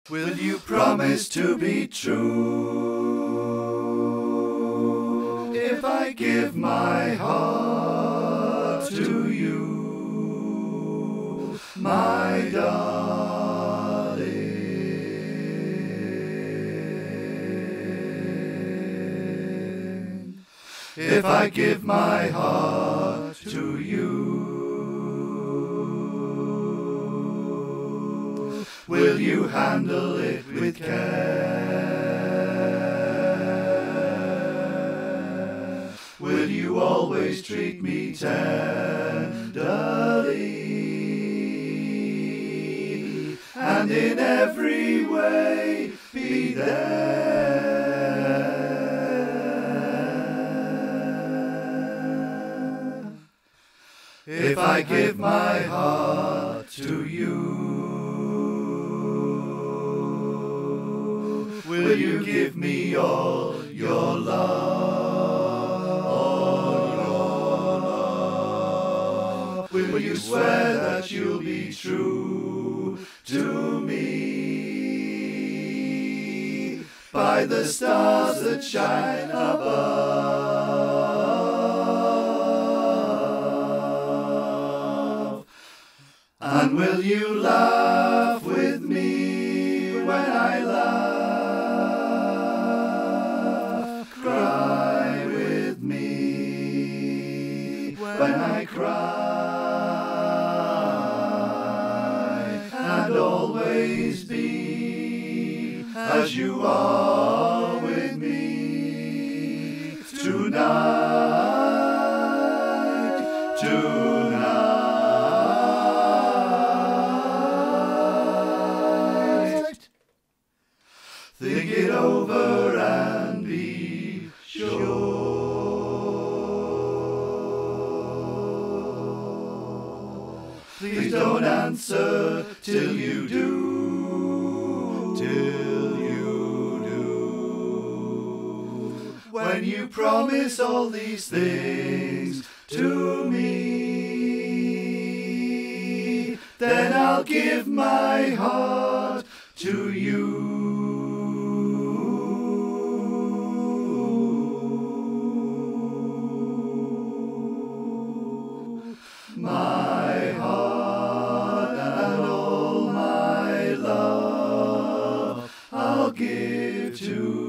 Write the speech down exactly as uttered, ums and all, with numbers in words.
Will you promise to be true if I give my heart to you, my darling? If I give my heart to you, will you handle it with care? Will you always treat me tenderly and in every way be there? If I give my heart to you, will you give me all your love, all your love? Will you swear that you'll be true to me by the stars that shine above? And will you laugh with me when I laugh? Cry with me when I cry, and always be as you are with me tonight, tonight. Think it over and be sure. Please don't answer till you do, till you do. When you promise all these things to me, then I'll give my heart to you. My heart and all my love I'll give to